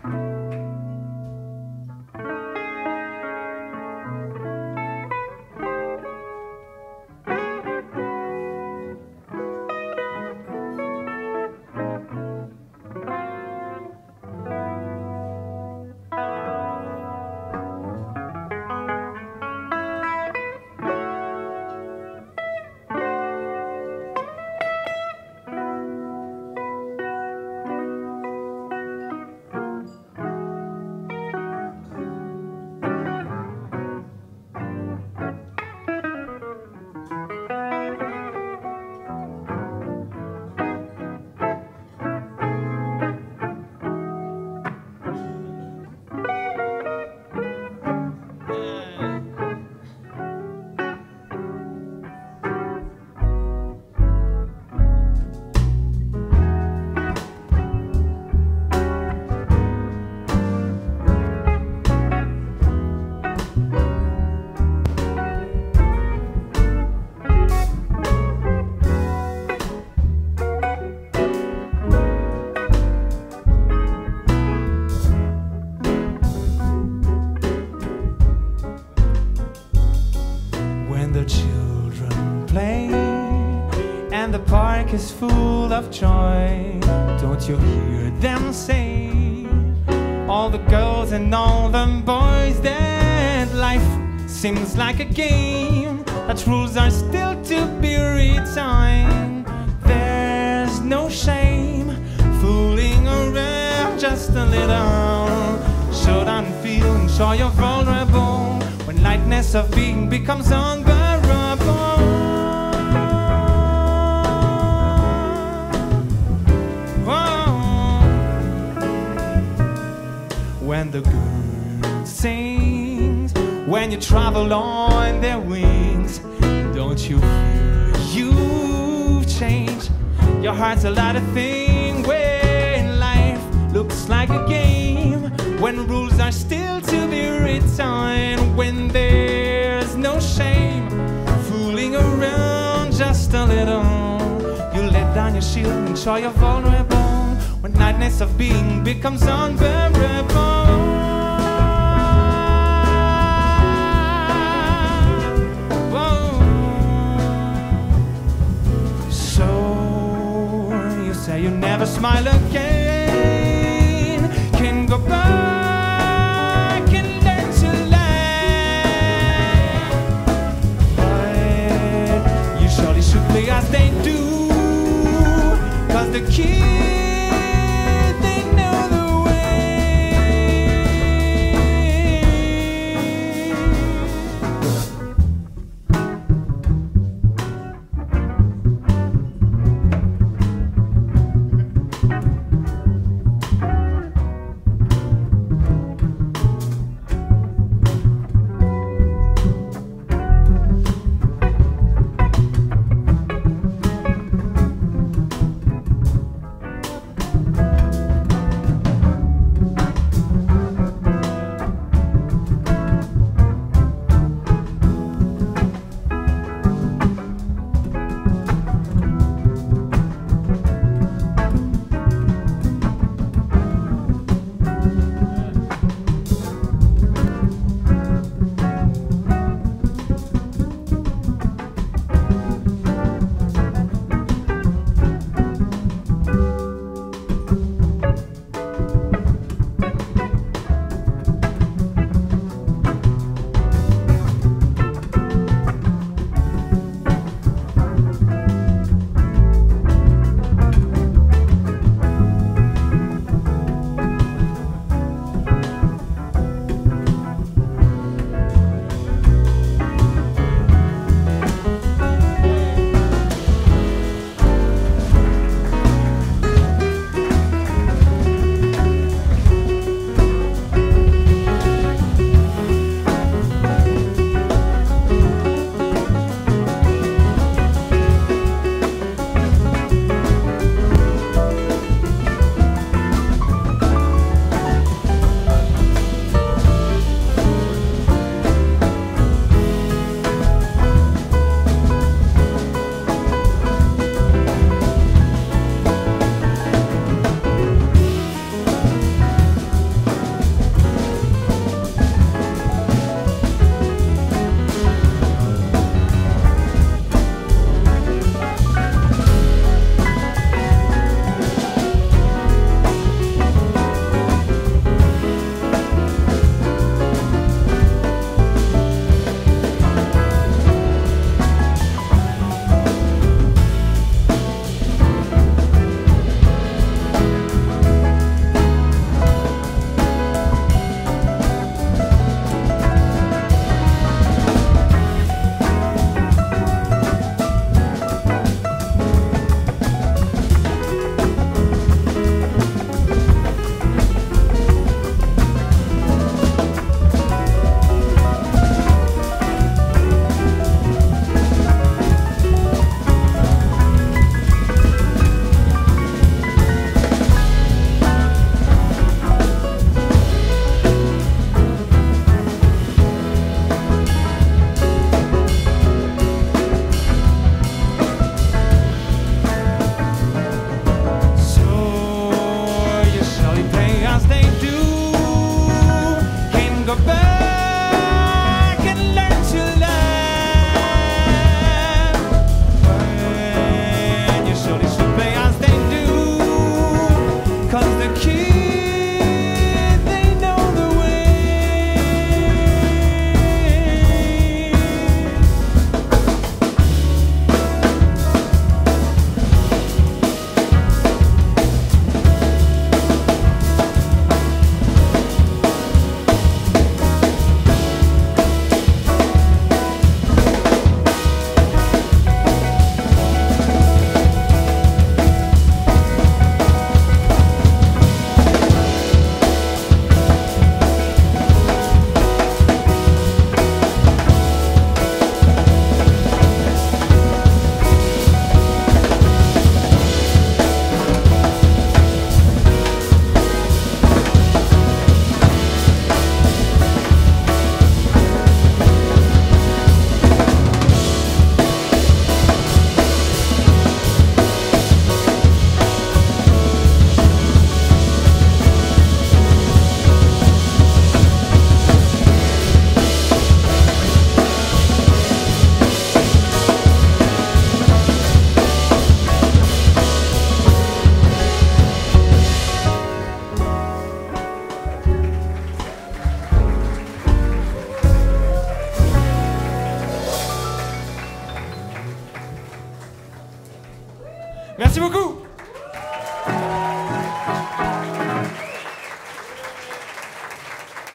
Is full of joy. Don't you hear them say, all the girls and all the boys, that life seems like a game, that rules are still to be retimed. There's no shame fooling around just a little. Show down and feel and show you're vulnerable when lightness of being becomes unbearable. When the girl sings, when you travel on their wings, don't you feel you've changed? Your heart's a lot of things when life looks like a game, when rules are still to be written, when there's no shame fooling around just a little. You let down your shield and show you're vulnerable when lightness of being becomes unbearable. Whoa. So you say you never smile again.